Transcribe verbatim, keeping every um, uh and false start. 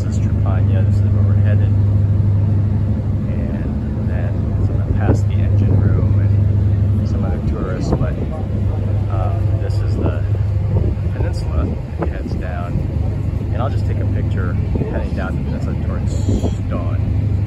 this is Trpanj, this is where we're headed. And then so I'm gonna pass the engine room and some other tourists, but um, this is the peninsula that heads down. And I'll just take a picture heading down the peninsula towards dawn.